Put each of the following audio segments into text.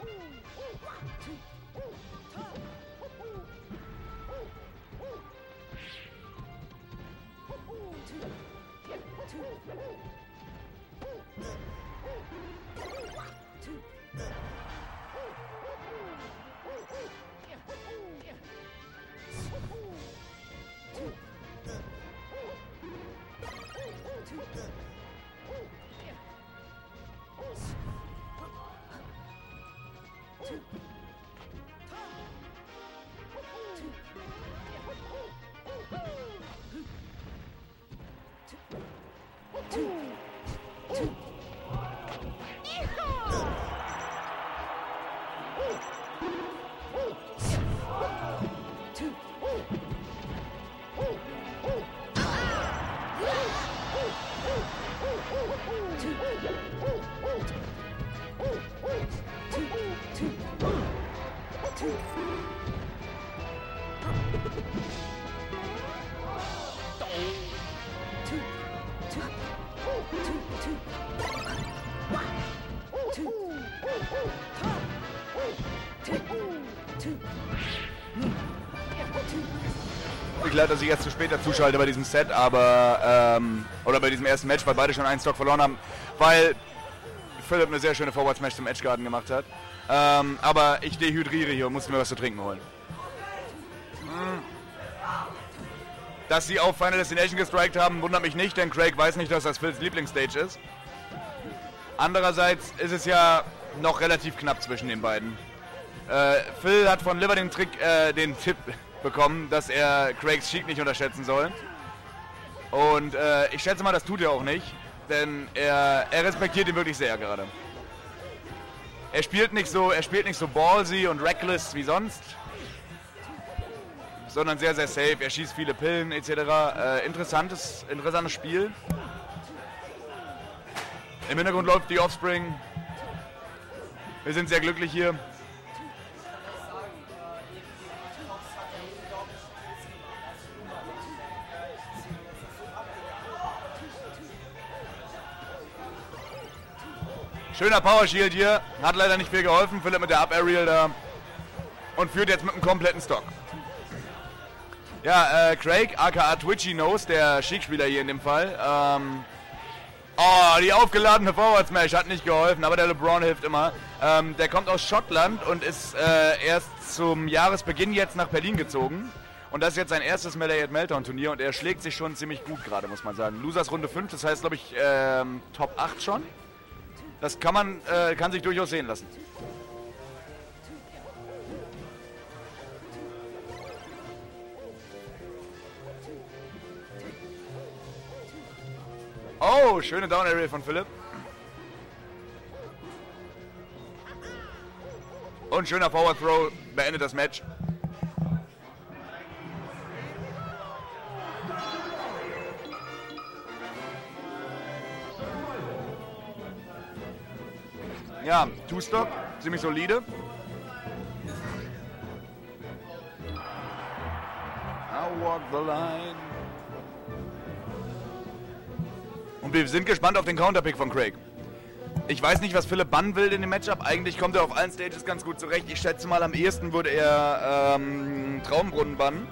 Ich leid, dass ich erst zu spät dazuschalte bei diesem Set, aber oder bei diesem ersten Match, weil beide schon einen Stock verloren haben, weil Philipp eine sehr schöne Forward-Smash zum Edgeguarden gemacht hat. Aber ich dehydriere hier und musste mir was zu trinken holen. Dass sie auf Final Destination gestrikt haben, wundert mich nicht, denn Craig weiß nicht, dass das Phils Lieblingsstage ist. Andererseits ist es ja noch relativ knapp zwischen den beiden. Phil hat von Liver den Tipp bekommen, dass er Craigs Cheek nicht unterschätzen soll. Und ich schätze mal, das tut er auch nicht, denn er respektiert ihn wirklich sehr gerade. Er spielt nicht so ballsy und reckless wie sonst, sondern sehr, sehr safe. Er schießt viele Pillen etc. Interessantes Spiel. Im Hintergrund läuft die Offspring. Wir sind sehr glücklich hier. Schöner Power Shield hier, hat leider nicht viel geholfen. Philipp mit der Up-Aerial da und führt jetzt mit einem kompletten Stock. Ja, Craig, aka Twitchy Nose, der Sheik-Spieler hier in dem Fall. Die aufgeladene Forward Smash hat nicht geholfen, aber der LeBron hilft immer. Der kommt aus Schottland und ist erst zum Jahresbeginn jetzt nach Berlin gezogen. Und das ist jetzt sein erstes Melee at Meltdown Turnier und er schlägt sich schon ziemlich gut gerade, muss man sagen. Losers Runde 5, das heißt glaube ich Top 8 schon. Das kann sich durchaus sehen lassen. Oh, schöne Down Area von Philipp. Und schöner Forward Throw beendet das Match. Ja, Two-Stock, ziemlich solide. I walk the line. Und wir sind gespannt auf den Counterpick von Craig. Ich weiß nicht, was Philipp bannen will in dem Matchup. Eigentlich kommt er auf allen Stages ganz gut zurecht. Ich schätze mal, am ehesten würde er Traumbrunnen bannen.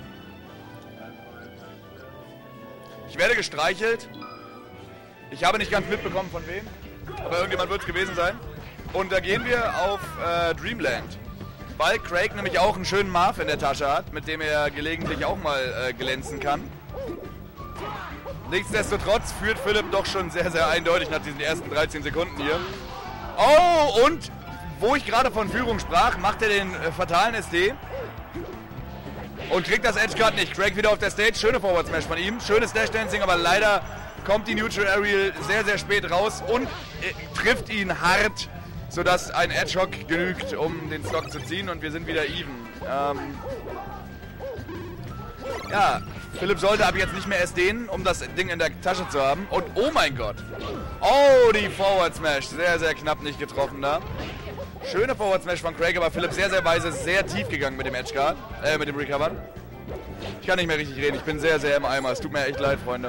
Ich werde gestreichelt. Ich habe nicht ganz mitbekommen, von wem. Aber irgendjemand wird es gewesen sein. Und da gehen wir auf Dreamland. Weil Craig nämlich auch einen schönen Marv in der Tasche hat, mit dem er gelegentlich auch mal glänzen kann. Nichtsdestotrotz führt Philipp doch schon sehr, sehr eindeutig nach diesen ersten 13 Sekunden hier. Oh, und wo ich gerade von Führung sprach, macht er den fatalen SD. Und kriegt das Edgeguard nicht. Craig wieder auf der Stage. Schöne Forward Smash von ihm. Schönes Dash Dancing, aber leider kommt die Neutral Aerial sehr, sehr spät raus und trifft ihn hart, sodass ein Edge Hock genügt, um den Stock zu ziehen. Und wir sind wieder even. Ja, Philipp sollte ab jetzt nicht mehr SDen, um das Ding in der Tasche zu haben. Und oh mein Gott. Oh, die Forward Smash. Sehr, sehr knapp nicht getroffen da. Schöne Forward Smash von Craig, aber Philipp sehr, sehr weise, sehr tief gegangen mit dem Edgeguard, mit dem Recovern. Ich kann nicht mehr richtig reden, ich bin sehr, sehr im Eimer. Es tut mir echt leid, Freunde.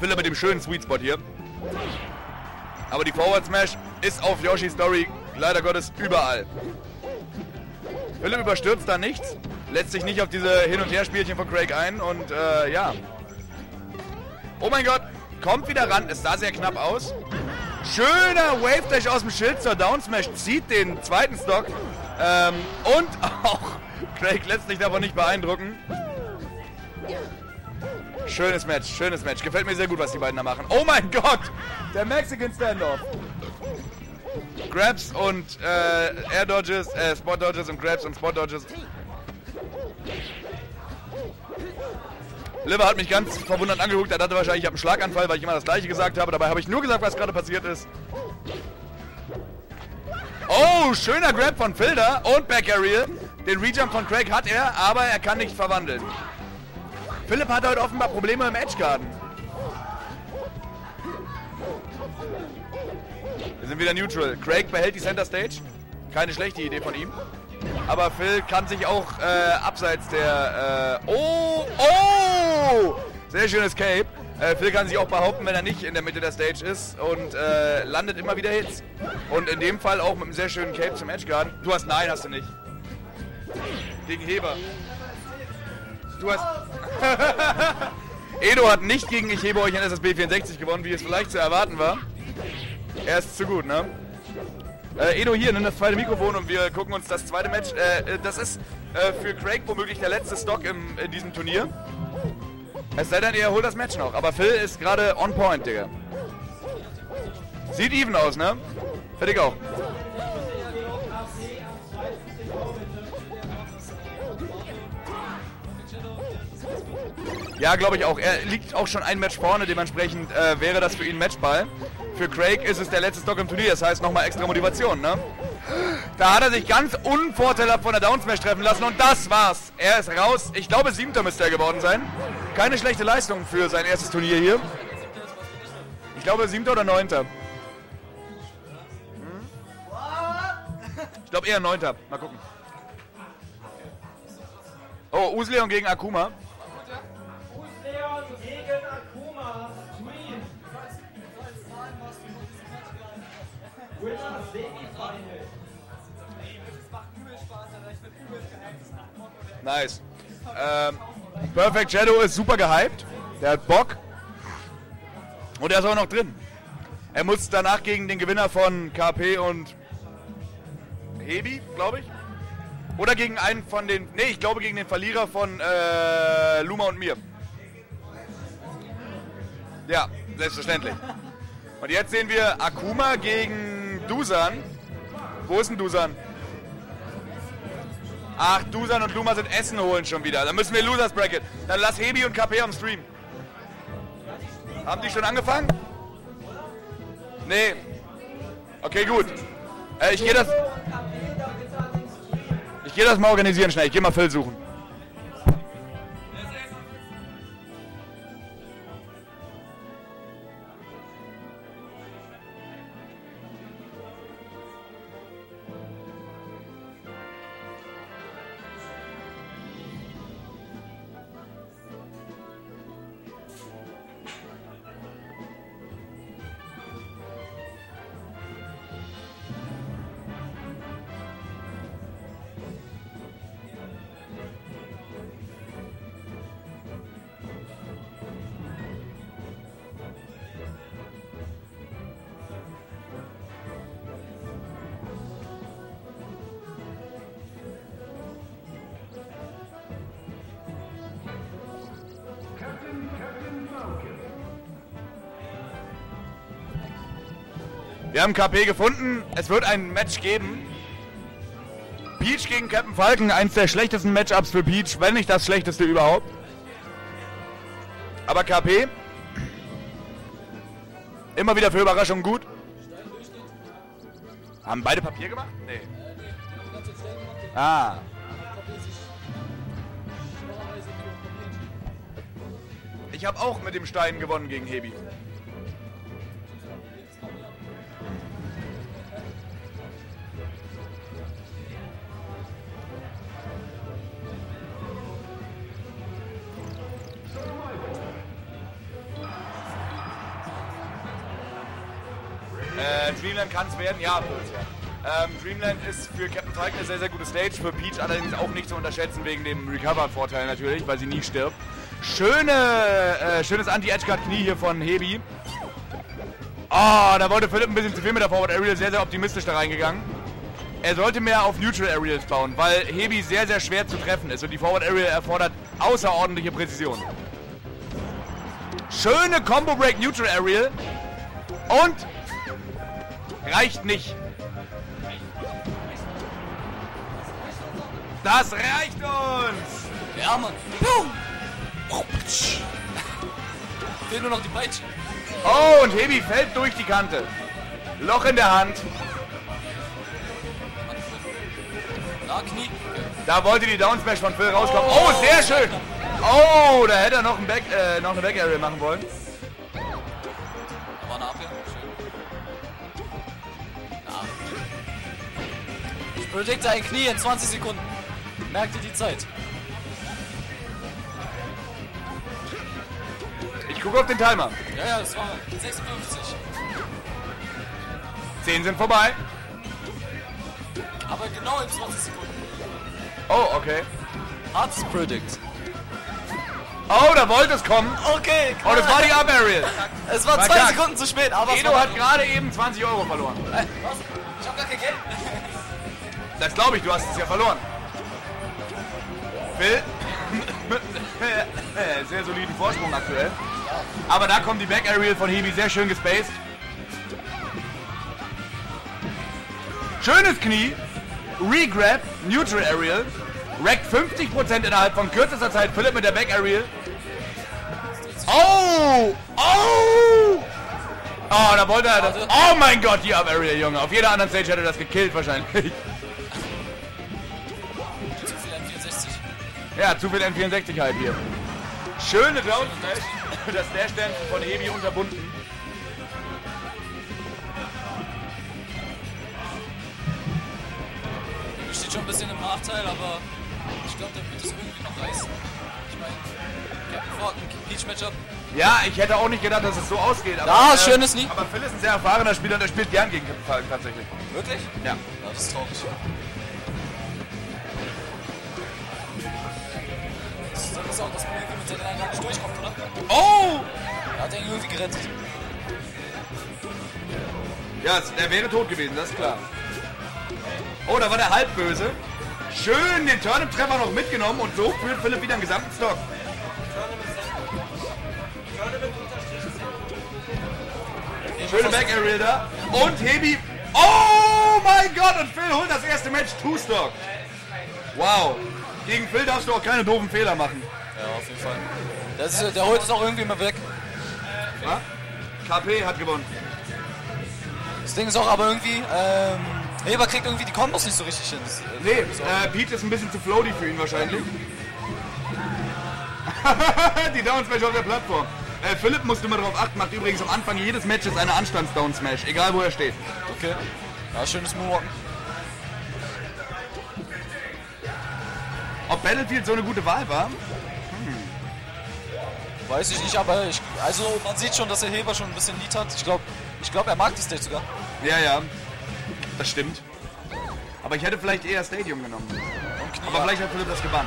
Philipp mit dem schönen Sweet Spot hier. Aber die Forward Smash ist auf Yoshi Story leider Gottes überall. Philipp überstürzt da nichts, lässt sich nicht auf diese Hin- und Her-Spielchen von Craig ein und ja. Oh mein Gott, kommt wieder ran, es sah sehr knapp aus. Schöner Wave Dash aus dem Schild zur Down Smash, zieht den zweiten Stock. Und auch Craig lässt sich davon nicht beeindrucken. Schönes Match, schönes Match. Gefällt mir sehr gut, was die beiden da machen. Oh mein Gott, der Mexican Standoff. Grabs und Air Dodges, Spot Dodges und Grabs und Spot Dodges. Liver hat mich ganz verwundert angeguckt. Er dachte wahrscheinlich, ich habe einen Schlaganfall, weil ich immer das Gleiche gesagt habe. Dabei habe ich nur gesagt, was gerade passiert ist. Oh, schöner Grab von Phil da und Back Aerial. Den Rejump von Craig hat er, aber er kann nicht verwandeln. Philipp hat heute offenbar Probleme im Edgeguarden. Wir sind wieder neutral. Craig behält die Center Stage. Keine schlechte Idee von ihm. Aber Phil kann sich auch abseits der... oh! Sehr schönes Cape. Phil kann sich auch behaupten, wenn er nicht in der Mitte der Stage ist und landet immer wieder Hits. Und in dem Fall auch mit einem sehr schönen Cape zum Edgeguarden. Du hast... Nein, hast du nicht. Gegen Heber. Du hast... Edo hat nicht gegen Ich hebe euch an SSB 64 gewonnen, wie es vielleicht zu erwarten war. Er ist zu gut, ne? Edo hier, nimm das zweite Mikrofon und wir gucken uns das zweite Match. Das ist für Craig womöglich der letzte Stock in diesem Turnier. Es sei denn, er holt das Match noch. Aber Phil ist gerade on point, Digga. Sieht even aus, ne? Fertig auch. Ja, glaube ich auch. Er liegt auch schon ein Match vorne, dementsprechend wäre das für ihn Matchball. Für Craig ist es der letzte Stock im Turnier, das heißt nochmal extra Motivation, ne? Da hat er sich ganz unvorteilhaft von der Down Smash treffen lassen und das war's. Er ist raus. Ich glaube, 7. müsste er geworden sein. Keine schlechte Leistung für sein erstes Turnier hier. Ich glaube, 7. oder 9. Ich glaube eher 9. Mal gucken. Oh, Usleon gegen Akuma. Nice. Perfect Shadow ist super gehypt. Der hat Bock. Und er ist auch noch drin. Er muss danach gegen den Gewinner von KP und Hebi, glaube ich. Oder gegen einen von den... Nee, ich glaube gegen den Verlierer von Luma und mir. Ja, selbstverständlich. Und jetzt sehen wir Akuma gegen Dusan. Wo ist denn Dusan? Ach, Dusan und Luma sind Essen holen schon wieder. Dann müssen wir Losers Bracket. Dann lass Hebi und KP am Stream. Haben die schon angefangen? Nee. Okay, gut. Ich gehe das mal organisieren schnell. Ich gehe mal Phil suchen. Wir haben KP gefunden. Es wird ein Match geben. Peach gegen Captain Falcon. Eins der schlechtesten Matchups für Peach, wenn nicht das schlechteste überhaupt. Aber KP immer wieder für Überraschungen gut. Haben beide Papier gemacht? Nee. Ah. Ich habe auch mit dem Stein gewonnen gegen Hebi. Dreamland kann es werden, ja, wird's ja. Dreamland ist für Captain Falcon eine sehr, sehr gute Stage, für Peach allerdings auch nicht zu unterschätzen wegen dem Recover-Vorteil natürlich, weil sie nie stirbt. Schönes Anti-Edgeguard-Knie hier von Hebi. Oh, da wollte Philipp ein bisschen zu viel mit der Forward Aerial, sehr, sehr optimistisch da reingegangen. Er sollte mehr auf Neutral Aerials bauen, weil Hebi sehr, sehr schwer zu treffen ist und die Forward Aerial erfordert außerordentliche Präzision. Schöne Combo Break Neutral Aerial und reicht nicht. Das reicht uns! Ja, Mann. Fehlt nur noch die Peitsche. Oh, und Hebi fällt durch die Kante. Loch in der Hand. Na, Knie. Da wollte die Down Smash von Phil rauskommen. Oh, sehr schön. Oh, da hätte er noch eine Back Area machen wollen. Da war eine Abwehr. Schön. Ja. Ich predikte ein Knie in 20 Sekunden. Merkt ihr die Zeit? Ich gucke auf den Timer. Ja, das war 56. 10 sind vorbei. Aber genau in 20 Sekunden. Oh, okay. Hartes Predict. Oh, da wollte es kommen. Okay, Oh, das war die Up Aerial. Es war 2 Verkackt. Sekunden zu spät, aber Edo hat gerade eben 20 € verloren. Was? Ich hab gar kein Geld. Das glaube ich, du hast es ja verloren. Phil, sehr soliden Vorsprung aktuell. Aber da kommt die Back Aerial von Hebi, sehr schön gespaced. Schönes Knie, Regrab, Neutral Aerial, rackt 50% innerhalb von kürzester Zeit. Philipp mit der Back Aerial. Oh! Oh! Oh, da wollte er das. Oh mein Gott, die Up Aerial, Junge. Auf jeder anderen Stage hätte er das gekillt wahrscheinlich. Zu viel N64. Ja, zu viel N64 halt hier. Schöne Down Smash. Das Dash-Stand von Hebi unterbunden. Steht schon ein bisschen im Nachteil, aber ich glaube, der wird es irgendwie noch reißen. Ich meine, Captain Falcon, Peach-Matchup. Ja, ich hätte auch nicht gedacht, dass es so ausgeht. Aber, Ja, schönes Knie. Aber Phil ist ein sehr erfahrener Spieler und er spielt gern gegen Captain Falcon tatsächlich. Wirklich? Ja. Ja, das ist traurig. Das ist auch, dass man irgendwie mit seiner Einlage nicht durchkommt, oder? Oh! Er hat ihn irgendwie gerettet. Ja, er wäre tot gewesen, das ist klar. Oh, da war der Halbböse. Schön den Turnip-Treffer noch mitgenommen und so führt Philipp wieder einen gesamten Stock. Schöne Back Aerial da. Und Hebi. Oh mein Gott! Und Phil holt das erste Match Two-Stock. Wow. Gegen Phil darfst du auch keine doofen Fehler machen. Ja, auf jeden Fall. Der holt es auch irgendwie mal weg. Ja? KP hat gewonnen. Das Ding ist auch aber irgendwie, Heber kriegt irgendwie die Kombos nicht so richtig hin. Nee, Pete ist ein bisschen zu floaty für ihn wahrscheinlich. Die Down Smash auf der Plattform. Philipp musste mal darauf achten, macht übrigens am Anfang jedes Matches eine Anstands-Down Smash, egal wo er steht. Okay. Ja, schönes Moonwalken. Ob Battlefield so eine gute Wahl war? Weiß ich nicht, aber also man sieht schon, dass der Heber schon ein bisschen Lead hat. Ich glaube, er mag die Stage sogar. Ja, ja, das stimmt. Aber ich hätte vielleicht eher Stadium genommen. Aber vielleicht hat Philipp das gebannt.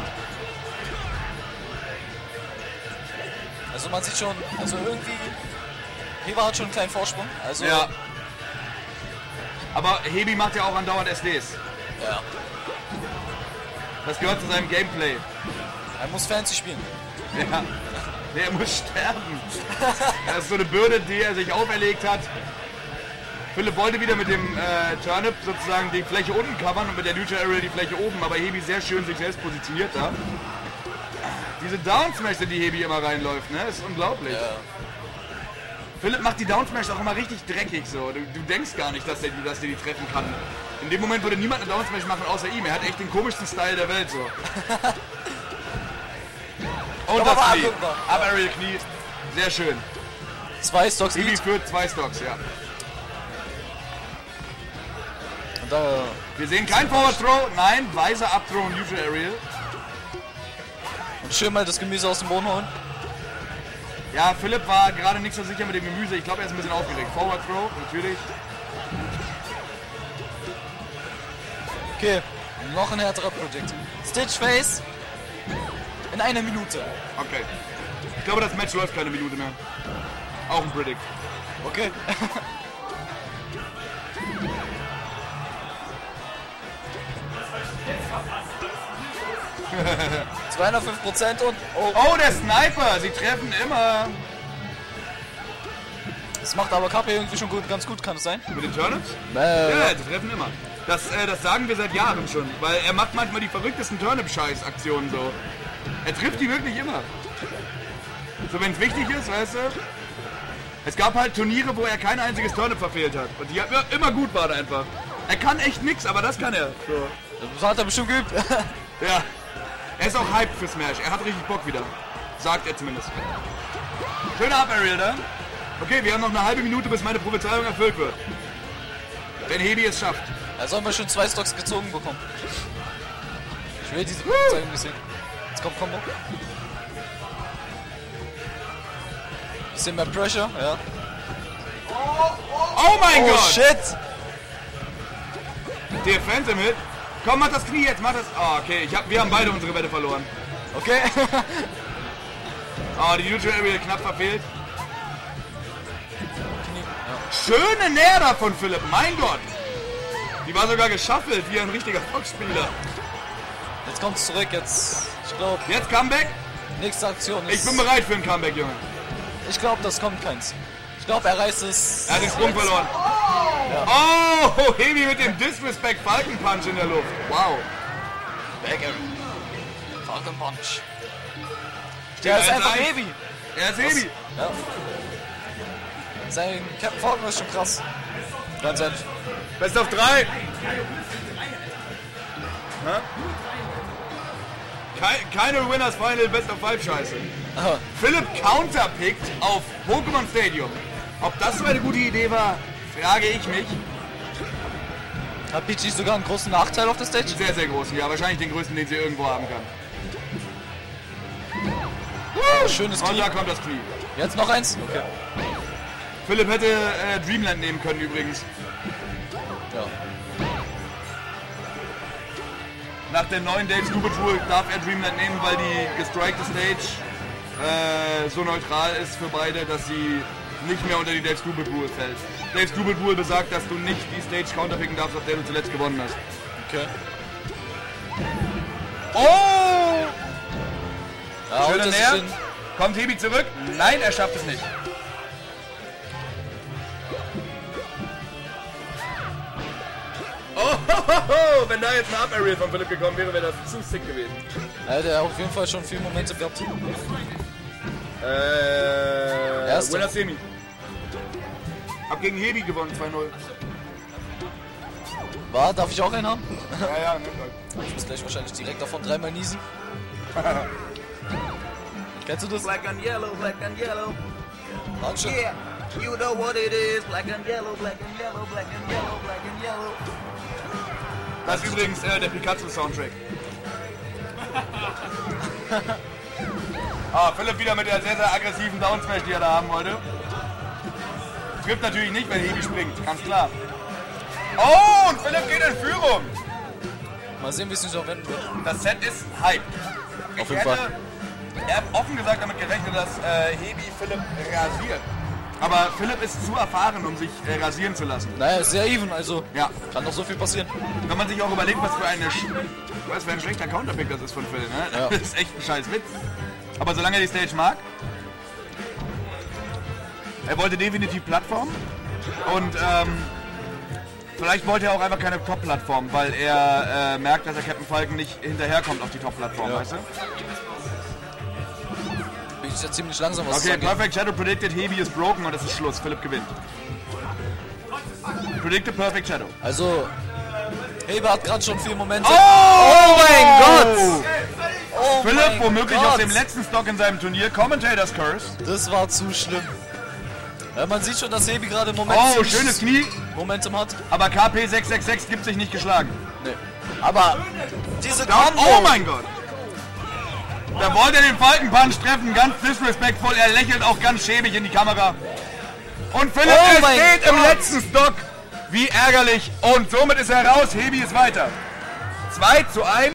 Also man sieht schon, also irgendwie, Heber hat schon einen kleinen Vorsprung. Also Ja. Aber Hebi macht ja auch andauernd SDs. ja. Das gehört zu seinem Gameplay. Er muss fancy spielen. Ja. Nee, er muss sterben. Das ist so eine Bürde, die er sich auferlegt hat. Philipp wollte wieder mit dem Turnip sozusagen die Fläche unten covern und mit der Neutral Aerial die Fläche oben, aber Hebi sehr schön sich selbst positioniert da. Diese Down Smash, die Hebi immer reinläuft, ne, ist unglaublich. Ja. Philipp macht die Down Smash auch immer richtig dreckig so. Du denkst gar nicht, dass der die treffen kann. In dem Moment würde niemand eine Down Smash machen außer ihm. Er hat echt den komischsten Style der Welt so. Und Aber das war Knie. anguckbar. Up Aerial Knie. Sehr schön. 2 Stocks Hebi Lead. führt 2 Stocks, ja. Und da Wir sehen kein Forward Throw. Nein, weiser Up Throw und Neutral Aerial. und schön mal das Gemüse aus dem Boden holen. Ja, Philipp war gerade nicht so sicher mit dem Gemüse. Ich glaube, er ist ein bisschen aufgeregt. Forward Throw, natürlich. Okay, noch ein härterer Projekt. Stitch Face in 1 Minute. Okay. Ich glaube, das Match läuft keine Minute mehr. Auch ein Predict. Okay. 205% und... Oh, der Sniper! Sie treffen immer. Das macht aber KP irgendwie schon ganz gut, kann es sein? Mit den Turnips? Ja, sie treffen immer. Das sagen wir seit Jahren schon, weil er macht manchmal die verrücktesten Turnip-Scheiß-Aktionen so. Er trifft die wirklich immer. So, wenn es wichtig ist, weißt du. Es gab halt Turniere, wo er kein einziges Turnip verfehlt hat. Und die immer gut waren einfach. Er kann echt nix, aber das kann er. So. Das hat er bestimmt geübt. Ja. Er ist auch hyped für Smash. Er hat richtig Bock wieder. Sagt er zumindest. Schöner Up-Aerial da. Okay, wir haben noch eine halbe Minute, bis meine Prophezeiung erfüllt wird. Wenn Hebi es schafft. Da sollen wir schon 2 Stocks gezogen bekommen. Ich will diese Prophezeiung gesehen. Jetzt kommt Combo. Bisschen mehr Pressure, ja. Oh mein Gott! Shit! Der Phantom Hit. Komm, mach das Knie jetzt, mach das... Oh, okay, wir haben beide unsere Wette verloren. Okay. Oh, die Neutral Area knapp verfehlt. Schöne Näher von Philipp, mein Gott. Die war sogar geschaffelt, wie ein richtiger Fox-Spieler. Jetzt kommt's zurück, jetzt... Ich glaube... Jetzt Comeback? Nächste Aktion ist... Ich bin bereit für ein Comeback, Junge. Ich glaube, das kommt keins. Ich glaube, er reißt es... Er hat den Sprung verloren. Ja. Oh, Hebi mit dem Disrespect Falcon Punch in der Luft. Wow. Falcon Punch. Der ist einfach Hebi. Er ist Hebi. Ja. Sein Captain Falcon ist schon krass. Ganz ehrlich. Best of 3. Keine Winners Final Best of 5 Scheiße. Aha. Philipp counterpickt auf Pokémon Stadium. Ob das so eine gute Idee war, frage ich mich. Hat Peachy sogar einen großen Nachteil auf der Stage? Sehr, sehr großen, ja. Wahrscheinlich den größten, den sie irgendwo haben kann. Schönes Knie. Und da kommt das Knie. Jetzt noch eins? Okay. Philipp hätte Dreamland nehmen können übrigens. Ja. Nach der neuen Dave Stupid Rule darf er Dreamland nehmen, weil die gestrikte Stage so neutral ist für beide, dass sie nicht mehr unter die Dave Stupid Rule fällt. Dave Stupid Rule besagt, dass du nicht die Stage counterpicken darfst, auf der du zuletzt gewonnen hast. Okay. Oh! Ja, Schöner näher. Kommt Hebi zurück? Nein, er schafft es nicht. Oh, wenn da jetzt ein Up-Aerial von Philipp gekommen wäre, wäre das zu sick gewesen. Ja, der hat auf jeden Fall schon viel Momente gehabt. Winner Semi. Hab gegen Hebi gewonnen, 2-0. Darf ich auch einen haben? Ja, ne, Ich muss gleich wahrscheinlich direkt davon 3-mal niesen. Kennst du das? Black and yellow, black and yellow. Dankeschön. Yeah, you know what it is. Black and yellow, black and yellow, black and yellow, black and yellow. Das ist übrigens der Pikachu-Soundtrack. Philipp wieder mit der sehr, sehr aggressiven Downsmash, die er da haben wollte. Trifft natürlich nicht, wenn Hebi springt, ganz klar. Oh, und Philipp geht in Führung. Mal sehen, wie es sich noch wenden wird. Das Set ist Hype. Auf jeden Fall. Er hat offen gesagt damit gerechnet, dass Hebi Philipp rasiert. Aber Philipp ist zu erfahren, um sich rasieren zu lassen. Naja, ist sehr even, also ja. Kann doch so viel passieren. Wenn man sich auch überlegt, was für ein schlechter Counterpick das ist von Phil, ne? Ja. Das ist echt ein scheiß Witz. Aber solange er die Stage mag, er wollte definitiv Plattform und vielleicht wollte er auch einfach keine Top-Plattform, weil er merkt, dass er Captain Falcon nicht hinterherkommt auf die Top-Plattform, weißt du? Ist ja ziemlich langsam, was okay, Perfect Shadow predicted, Hebi ist broken und das ist Schluss. Philipp gewinnt. Predicted Perfect Shadow. Also, Hebi hat gerade schon 4 Momente. Oh mein Gott! Oh Philipp mein womöglich Gott. auf dem letzten Stock in seinem Turnier. Commentator's Curse. Das war zu schlimm. Ja, man sieht schon, dass Hebi gerade schönes Knie. Momentum hat. Aber KP666 gibt sich nicht geschlagen. Nee. Aber diese Combo. Oh mein Gott! Da wollte er den Falcon Punch treffen, ganz disrespectful. Er lächelt auch ganz schäbig in die Kamera. Und Philipp steht im letzten Stock. Wie ärgerlich. Und somit ist er raus. Hebi ist weiter. 2:1.